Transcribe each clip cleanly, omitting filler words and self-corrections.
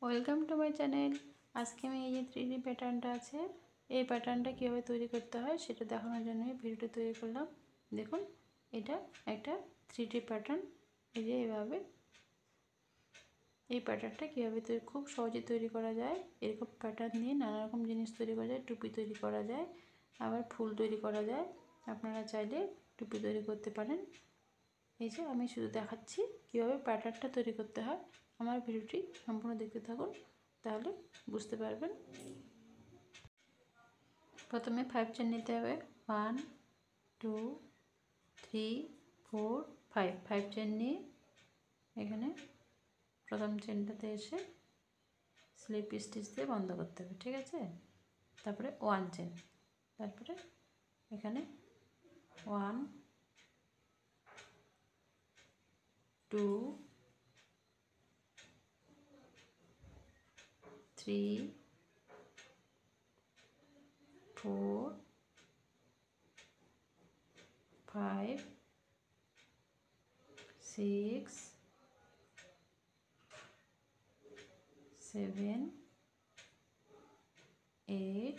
Welcome to my channel. আজকে আমি এই যে 3D প্যাটার্নটা আছে, এই প্যাটার্নটা কীভাবে তৈরি করতে হয় সেটা দেখানোর জন্য ভিডিওটা তৈরি করলাম। দেখুন, এটা একটা 3D প্যাটার্ন। এই যে এইভাবে এই প্যাটার্নটা কীভাবে খুব সহজে তৈরি করা যায়। এরকম প্যাটার্ন দিয়ে নানা রকম জিনিস তৈরি করা যায়। টুপি তৈরি করা যায়, আবার ফুল তৈরি করা যায়। আপনারা চাইলে টুপি তৈরি করতে পারেন। এই যে আমি শুধু দেখাচ্ছি কীভাবে প্যাটার্নটা তৈরি করতে হয়। আমার ভিডিওটি সম্পূর্ণ দেখতে থাকুন, তাহলে বুঝতে পারবেন। প্রথমে 5 চেন নিতে হবে। 1 2 3 4 5 5 চেন নিয়ে এখানে প্রথম চেনটাতে এসে স্লিপ স্টিচ দিয়ে বন্ধ করতে হবে, ঠিক আছে। তারপরে 1 চেন, তারপরে এখানে 1 2 3 4 5 6 7 8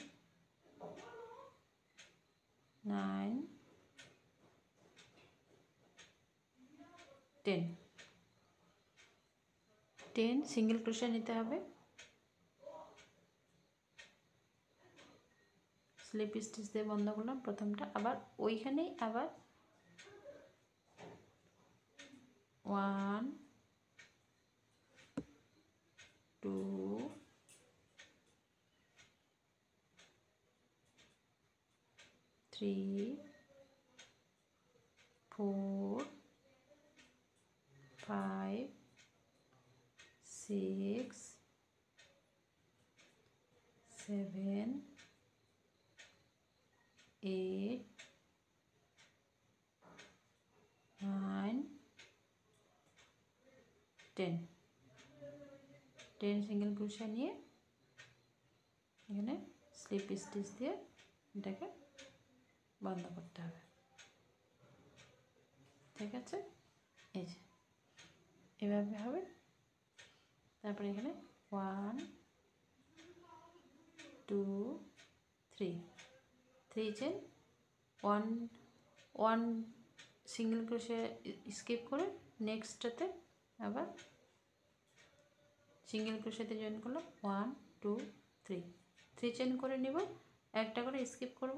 9 10 সিঙ্গেল ক্রোশে নিতে হবে। স্লিপ স্টিচ দিয়ে বন্ধ করলাম প্রথমটা, আবার ওইখানেই আবার 1 2 3 4 5 6 7 8 9 10 সিঙ্গেল ক্রোশে নিয়ে এখানে স্লিপ স্টিচ দিয়ে এটাকে বন্ধ করতে হবে, ঠিক আছে। এই যে এভাবে হবে। তারপরে এখানে 1 2 3 চেন, 1 সিঙ্গেল ক্রোশে স্কিপ করে নেক্সটটাতে আবার সিঙ্গেল ক্রোশেতে জয়েন করলাম। 1 2 3 চেন করে নিব, একটা করে স্কিপ করব।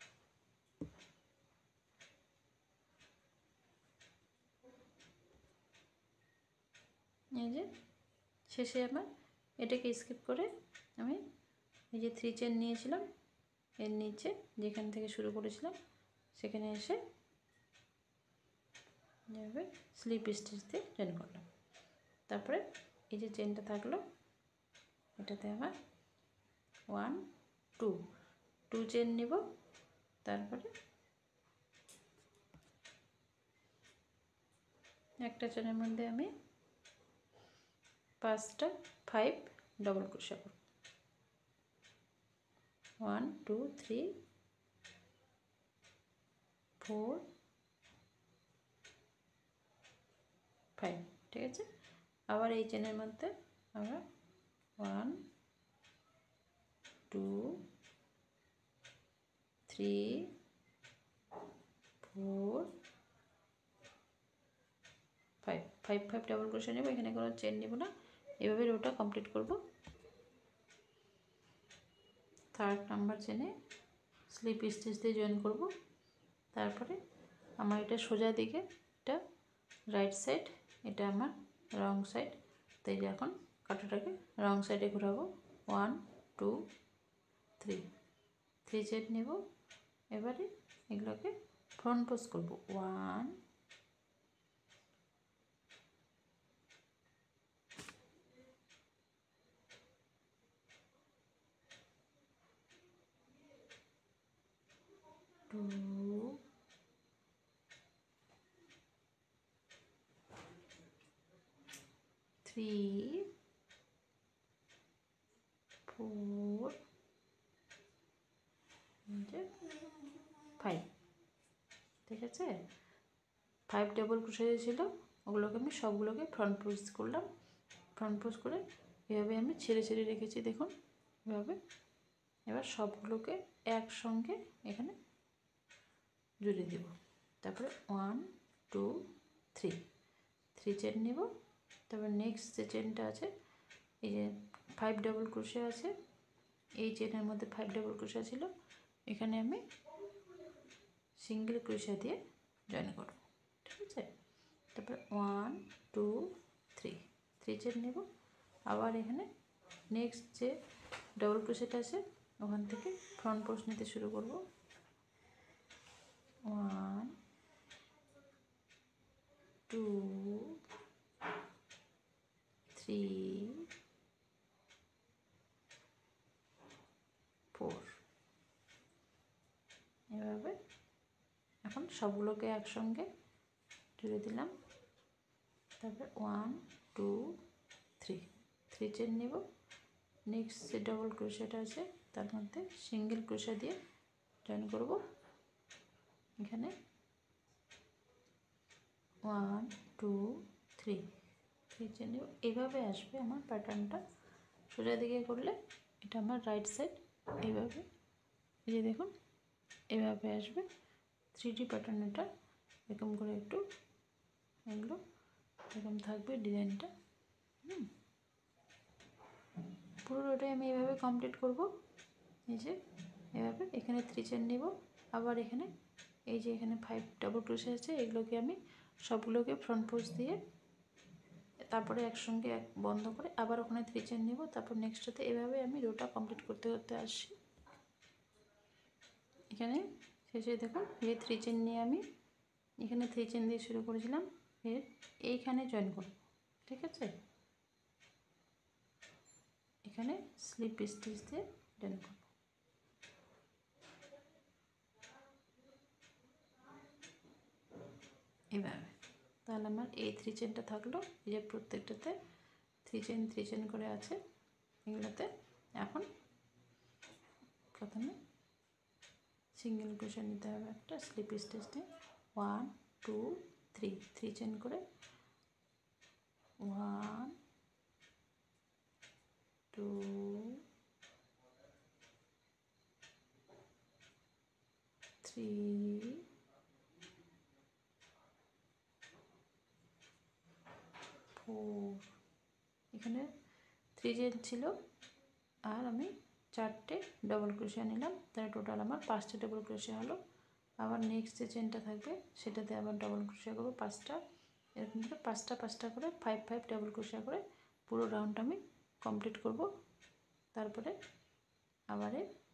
এই যে শেষে আমার এটাকে স্কিপ করে আমি এই যে 3 চেন নিয়েছিলাম, এর নিচে যেখান থেকে শুরু করেছিলাম সেখানে এসে এভাবে স্লিপ স্টিচ দিয়ে জয়েন করলাম। তারপরে এই যে চেনটা থাকলো এটাতে আমার 1 2 চেন নিব। তারপরে একটা চেনের মধ্যে আমি 5টা 5 ডবল ক্রোশে করব। 1 2 3 4 5, ঠিক আছে। আবার এই চেনের মধ্যে আমরা 1 2 3 4 5 ডবল ক্রোশে নেব। এখানে কোনো চেন নেব না, এভাবে রোটা কমপ্লিট করব। থার্ড নাম্বার চেনে স্লিপ স্টিচ দিয়ে জয়েন করব। তারপরে আমার এটা সোজা দিকে, এটা রাইট সাইড, এটা আমার রং সাইড, তাই যে এখন কাঁটাটাকে রং সাইডে ঘোরাবো। 1 2 3 চেন নেব। এবারে এগুলোকে ফ্রন্ট পোজ করব। 1 2 3 4 5, ঠিক আছে। 5 ডবল ক্রোশে ছিল, ওগুলোকে আমি সবগুলোকে ফ্রন্ট পোজ করলাম। ফ্রন্ট পোজ করে এভাবে আমি ছেড়ে ছেড়ে রেখেছি দেখুন এভাবে। এবার সবগুলোকে একসঙ্গে এখানে জুড়ে দেব। তারপরে 1 2 3 3 চেন নেব। তারপর নেক্সট যে চেনটা আছে এই যে 5 ডাবল ক্রোশে আছে, এই চেনের মধ্যে 5 ডাবল ক্রোশা ছিল, এখানে আমি সিঙ্গেল ক্রোশা দিয়ে জয়েন করব। ঠিক আছে, তারপর 1 2 3 3 চেন নেব। আবার এখানে নেক্সট যে ডাবল ক্রোশেটা আছে ওখান থেকে ফ্রন্ট পোস্ট নিতে শুরু করব। 1 2 3 4 এভাবে এখন সবগুলোকে একসঙ্গে জুড়ে দিলাম। তারপর 1 2 3 3 চেন নেব। নেক্সট যে ডাবল ক্রোশেটা আছে তার মধ্যে সিঙ্গেল ক্রোশা দিয়ে জয়েন করব। এখানে 1 2 3 3 চেন নেব। এইভাবে আসবে আমার প্যাটার্নটা। সোজা দিকে করলে এটা আমার রাইট সাইড, এইভাবে এই যে দেখুন এভাবে আসবে 3D প্যাটার্ন। এটা এরকম করে একটু এগুলো এরকম থাকবে ডিজাইনটা। পুরোটাই আমি এভাবে কমপ্লিট করব। এই যে এভাবে এখানে 3 চেন নেব। আবার এখানে এই যে এখানে 5 ডাবল ক্রোশে আছে, এগুলোকে আমি সবগুলোকে ফ্রন্ট পোস্ট দিয়ে তারপরে একসঙ্গে বন্ধ করে আবার ওখানে 3 চেন নেব। তারপর নেক্সটটাতে এভাবে আমি রোটা কমপ্লিট করতে করতে আসছি। এখানে শেষে দেখুন এই 3 চেন নিয়ে আমি এখানে 3 চেন দিয়ে শুরু করেছিলাম, এর এইখানে জয়েন করব। ঠিক আছে, এখানে স্লিপ স্টিচ দিয়ে জয়েন করব। এভাবে তাহলে আমার এই 3 চেনটা থাকলো। এই যে প্রত্যেকটাতে 3 চেন করে আছে এগুলোতে। এখন প্রথমে সিঙ্গেল ক্রোশা নিতে হবে একটা, স্লিপ স্টিচ দিয়ে 1 2 3 3 চেন করে 1 2 3 4 এখানে 3 চেন ছিল আর আমি 4টে ডাবল ক্রোশিয়া নিলাম, তাহলে টোটাল আমার 5টে ডাবল ক্রোশিয়া হলো। আবার নেক্সট যে চেনটা থাকবে সেটাতে আবার ডাবল ক্রোশিয়া করবো 5টা, এরকম করে 5টা করে 5 5 ডাবল ক্রোশিয়া করে পুরো রাউন্ড আমি কমপ্লিট করব। তারপরে আবার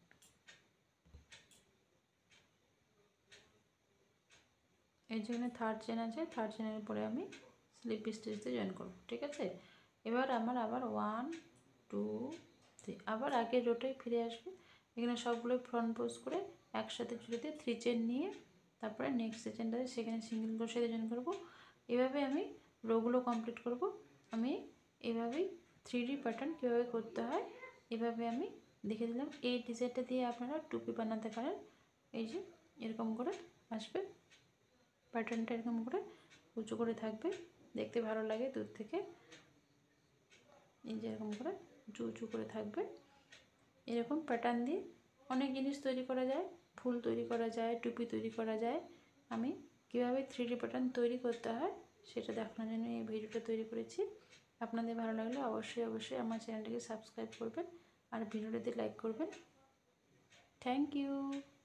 এই যেখানে 3rd চেন আছে 3rd চেনের উপরে আমি স্লিপ স্টিচ দিয়ে জয়েন করব। ঠিক আছে, এবার আমার আবার 1 2 3 আবার আগের রোটাই ফিরে আসবে। এখানে সবগুলো ফ্রন্ট পোস্ট করে একসাথে জুড়ে দিয়ে 3 চেন নিয়ে তারপরে নেক্সট যে চেনটা আছে সেখানে সিঙ্গেল ক্রোশে দিয়ে জয়েন করব। এভাবে আমি রোগুলো কমপ্লিট করব। আমি এভাবেই 3D প্যাটার্ন কীভাবে করতে হয় এভাবে আমি দেখে দিলাম। এই ডিজাইনটা দিয়ে আপনারা টুপি বানাতে পারেন। এই যে এরকম করে আসবে প্যাটার্নটা, এরকম করে উঁচু করে থাকবে, দেখতে ভালো লাগে দূর থেকে। এই যে এরকম করে উঁচু উঁচু করে থাকবে। এরকম প্যাটার্ন দিয়ে অনেক জিনিস তৈরি করা যায়, ফুল তৈরি করা যায়, টুপি তৈরি করা যায়। আমি কীভাবে 3D প্যাটার্ন তৈরি করতে হয় সেটা দেখানোর জন্য এই ভিডিওটা তৈরি করেছি। আপনাদের ভালো লাগলে অবশ্যই আমার চ্যানেলটিকে সাবস্ক্রাইব করবেন আর ভিডিওটাতে লাইক করবেন। Thank you.